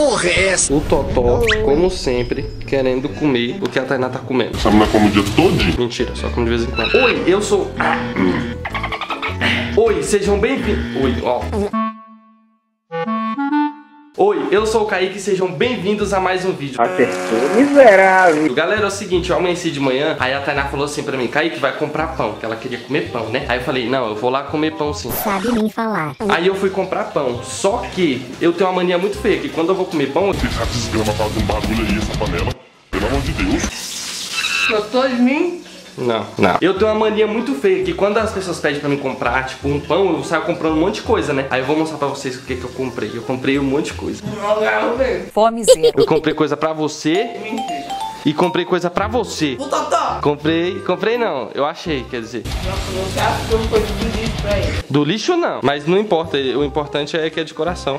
porra é essa? O Totó, como sempre, querendo comer o que a Tainá tá comendo. Essa mulher come o dia todo? Mentira, só como de vez em quando. Oi, eu sou... Oi, sejam bem-vindos... Oi, ó. Oi, eu sou o Kaique e sejam bem-vindos a mais um vídeo. Acertou, miserável. Galera, é o seguinte, eu amanheci de manhã, aí a Tainá falou assim pra mim, Kaique, vai comprar pão, que ela queria comer pão, né? Aí eu falei, não, eu vou lá comer pão sim. Sabe nem falar. Aí eu fui comprar pão, só que eu tenho uma mania muito feia, que quando eu vou comer pão... Essa desgrama faz um barulho aí, essa panela. Pelo amor de Deus. Gostou de mim? Não. Eu tenho uma mania muito feia, que quando as pessoas pedem pra mim comprar, tipo, um pão, eu saio comprando um monte de coisa, né? Aí eu vou mostrar pra vocês o que eu comprei. Eu comprei um monte de coisa. Não quero ver. Fome zero. Eu comprei coisa pra você Mentira. e comprei coisa pra você. O Totó. Comprei não, eu achei, quer dizer. Nossa, você acha que eu fui do lixo pra ele? Do lixo não, mas não importa, o importante é que é de coração.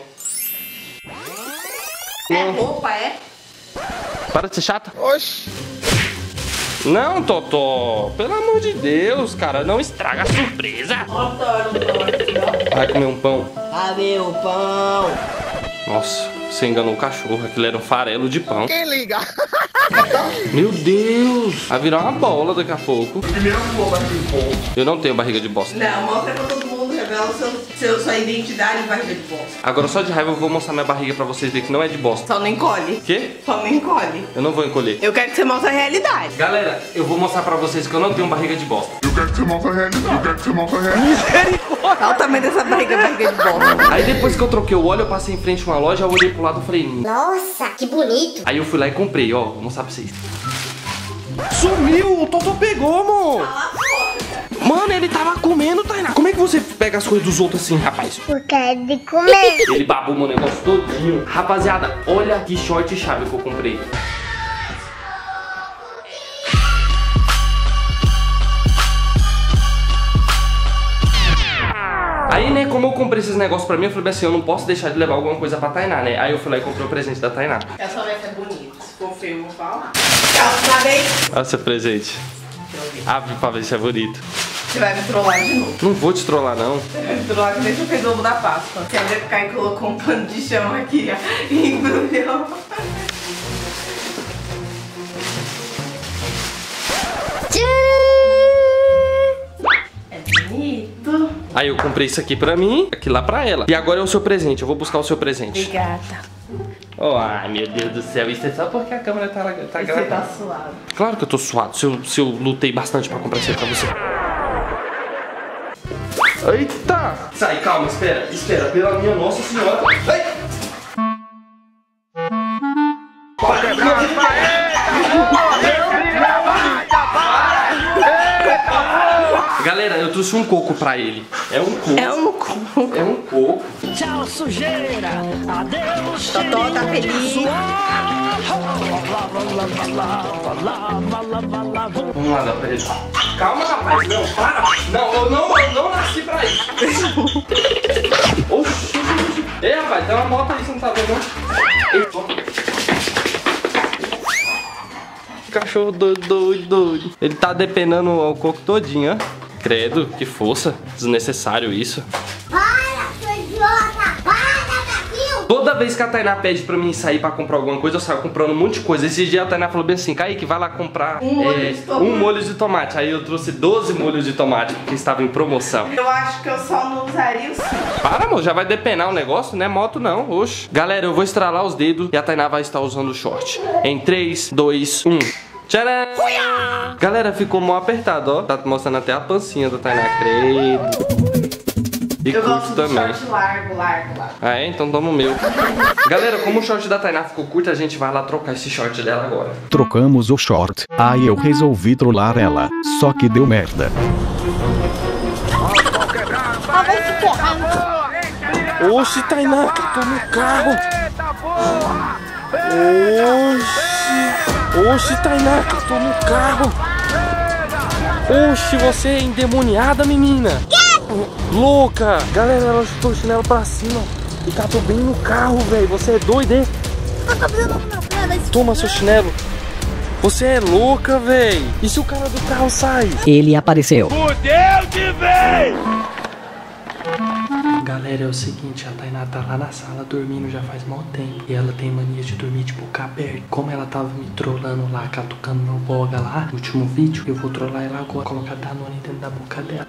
É roupa, é? Para de ser chata. Oxi. Não, Totó, pelo amor de Deus, cara, não estraga a surpresa. Vai comer um pão. Cadê o pão? Nossa, você enganou o cachorro, aquilo era um farelo de pão. Quem liga? Meu Deus, vai virar uma bola daqui a pouco. Primeiro vou bater o pão. Eu não tenho barriga de bosta. Não, mostra pra todo mundo, revela sua identidade e barriga de bosta. Agora só de raiva eu vou mostrar minha barriga pra vocês verem que não é de bosta. Só não encolhe. Quê? Só não encolhe. Eu não vou encolher. Eu quero que você mostre a realidade. Galera, eu vou mostrar pra vocês que eu não tenho barriga de bosta. Eu quero que você mostre a realidade. Eu quero que você mostre a realidade. Olha o tamanho dessa barriga de bosta. Aí depois que eu troquei o óleo, eu passei em frente a uma loja, eu olhei pro lado e falei... Nossa, que bonito. Aí eu fui lá e comprei, ó, vou mostrar pra vocês. Sumiu! O Totó pegou, amor! Mano, ele tava comendo, Tainá. Como é que você pega as coisas dos outros assim, rapaz? Porque é de comer. Ele babou meu negócio todinho. Rapaziada, olha que short chave que eu comprei. Aí, né, como eu comprei esses negócios pra mim, eu falei assim, eu não posso deixar de levar alguma coisa pra Tainá, né? Aí eu fui lá e comprei o presente da Tainá. Essa vai ser bonita. Se for feio, eu vou falar. Tchau, vez. Olha seu presente. Abre pra ver se é bonito. Você vai me trollar de novo. Não vou te trollar, não. Você vai me trollar que nem você fez o ovo da Páscoa. Você vai ficar e colocou um pano de chão aqui, ó. E embrulhou. É bonito. Aí eu comprei isso aqui pra mim, aqui lá pra ela. E agora é o seu presente, eu vou buscar o seu presente. Obrigada. Oh, ai, meu Deus do céu, isso é só porque a câmera tá Você gravando. tá suado. Claro que eu tô suado, se eu lutei bastante pra comprar isso aí pra você. Eita! Sai, calma, espera, pela minha Nossa Senhora. Ai! Galera, eu trouxe um coco pra ele. É um coco. É um coco. É um coco. Tchau, sujeira. Adeus, Totó tá feliz. Vamos lá, dá pra ele. Calma, rapaz. Não, para. Não, eu não nasci pra isso. Oxi. Ei, rapaz, tem uma moto aí, você não tá vendo, não? Ei, cachorro doido. Ele tá depenando o coco todinho, ó. Credo, que força. Desnecessário isso. Para, sua idiota. Para, Caquinho. Toda vez que a Tainá pede pra mim sair pra comprar alguma coisa, eu saio comprando um monte de coisa. Esse dia a Tainá falou bem assim, Kaique, vai lá comprar um molho de tomate. Aí eu trouxe 12 molhos de tomate, porque estava em promoção. Eu acho que eu só não usaria o seu. Para, amor, já vai depenar o negócio, não é moto não, oxe. Galera, eu vou estralar os dedos e a Tainá vai estar usando o short. Em 3, 2, 1... Tcharam! Galera, ficou mó apertado, ó. Tá mostrando até a pancinha da Tainá, credo. E Eu curto gosto também. do short largo. Ah, é? Então toma o meu. Galera, como o short da Tainá ficou curto, a gente vai lá trocar esse short dela agora. Trocamos o short. Aí eu resolvi trollar ela. Só que deu merda. Ah, vai se ferrar. Oxe, Tainá, catou no carro. Oxe, Tainá, catou no carro. Oxe, você é endemoniada, menina. Louca. Galera, ela chutou o chinelo pra cima e catou bem no carro, velho. Você é doida, hein? Toma seu chinelo. Você é louca, velho. E se o cara do carro sai? Ele apareceu. Galera, Galera, é o seguinte, a Tainá tá lá na sala dormindo já faz mau tempo. E ela tem mania de dormir de boca aberta. Como ela tava me trollando lá, catucando meu boga lá no último vídeo, eu vou trollar ela agora, colocar Danone dentro da boca dela.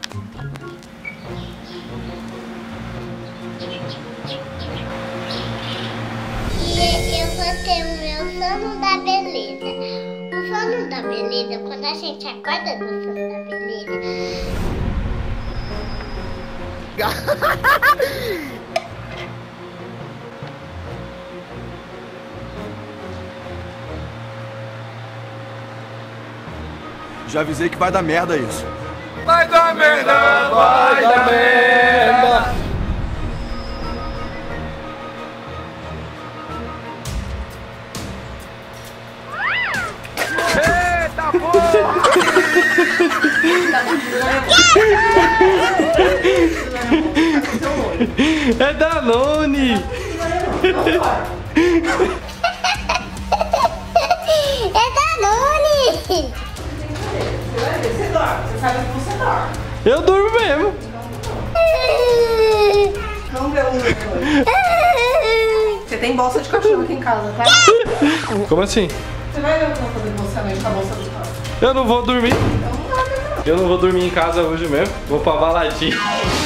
Eu vou ter o meu sono da beleza. O sono da beleza, quando a gente acorda do sono da beleza. Já avisei que vai dar merda isso. Vai dar merda, vai dar merda. Eita porra! É Danone! É Danone! Você dorme, você sabe que você dorme. Eu durmo mesmo. Não deu um. Você tem bolsa de cachorro aqui em casa, tá? Como assim? Você vai ver o que eu vou fazer com você à noite com a bolsa do carro. Eu não vou dormir. Então não dorme, não. Eu não vou dormir em casa hoje mesmo. Vou pra baladinha.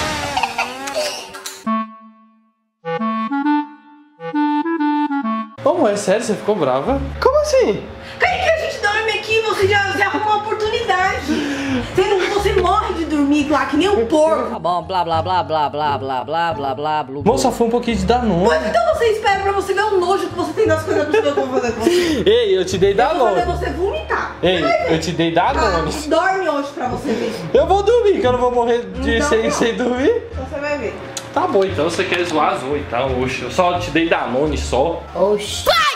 Ô, é sério? Você ficou brava? Como assim? Cadê que a gente dorme aqui? Você já arrumou uma oportunidade. Você morre de dormir lá, que nem um porco. Tá bom, blá blá blá blá blá blá blá blá blá blá. Moça, foi um pouquinho de Danone. Mas então você espera pra você ver o nojo que você tem das coisas que eu vou fazer com você. Ei, eu te dei Eu vou Danone. fazer você vomitar. Ei, Vai ver. eu te dei Danone. Dorme hoje pra você ver. Eu vou dormir, que eu não vou morrer de Então, sem dormir. Você vai ver. Tá bom, então você quer zoar, zoa então. Oxe, eu só te dei Danone só. Oxi!